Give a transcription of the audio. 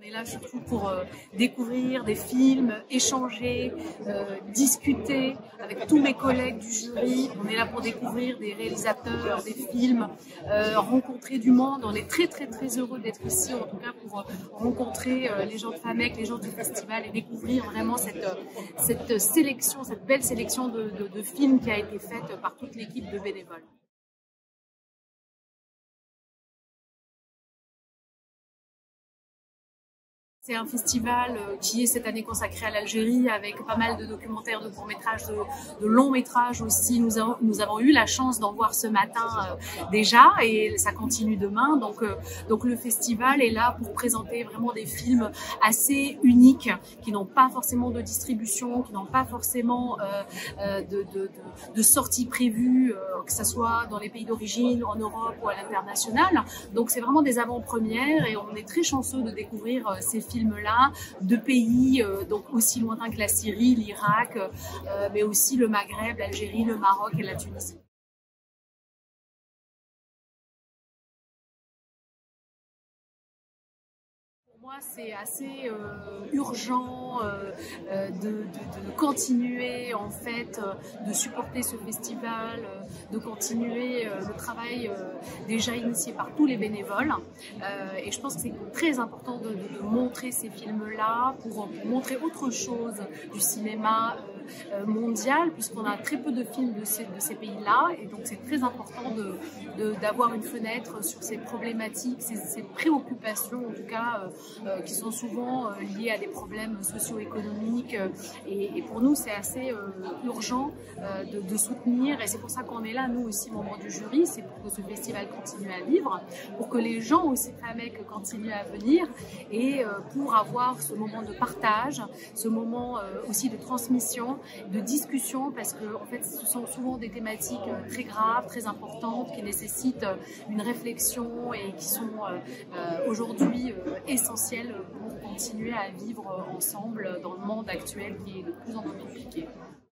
est là surtout pour découvrir des films, échanger, discuter avec tous mes collègues du jury. On est là pour découvrir des réalisateurs, des films, rencontrer du monde. On est très très très heureux d'être ici, en tout cas pour rencontrer les gens de FAMEC, les gens du festival et découvrir vraiment cette sélection, cette belle sélection de films qui a été faite par toute l'équipe de bénévoles. C'est un festival qui est cette année consacré à l'Algérie avec pas mal de documentaires, de courts-métrages, de longs-métrages aussi. Nous avons eu la chance d'en voir ce matin déjà et ça continue demain. Donc le festival est là pour présenter vraiment des films assez uniques qui n'ont pas forcément de distribution, qui n'ont pas forcément de sortie prévue, que ce soit dans les pays d'origine, en Europe ou à l'international. Donc c'est vraiment des avant-premières et on est très chanceux de découvrir ces films-là de pays donc aussi lointains que la Syrie, l'Irak, mais aussi le Maghreb, l'Algérie, le Maroc et la Tunisie. Pour moi, c'est assez urgent de continuer en fait, de supporter ce festival, de continuer le travail déjà initié par tous les bénévoles. Et je pense que c'est très important de montrer ces films-là pour montrer autre chose du cinéma mondial, puisqu'on a très peu de films de ces pays-là, et donc c'est très important d'avoir une fenêtre sur ces problématiques, ces préoccupations en tout cas, qui sont souvent liées à des problèmes socio-économiques, et pour nous c'est assez urgent de soutenir, et c'est pour ça qu'on est là, nous aussi membres du jury, c'est pour que ce festival continue à vivre, pour que les gens aussi FAMEC continuent à venir, et pour avoir ce moment de partage, ce moment aussi de transmission, de discussion, parce que en fait ce sont souvent des thématiques très graves, très importantes, qui nécessitent une réflexion et qui sont aujourd'hui essentielles pour continuer à vivre ensemble dans le monde actuel qui est de plus en plus compliqué.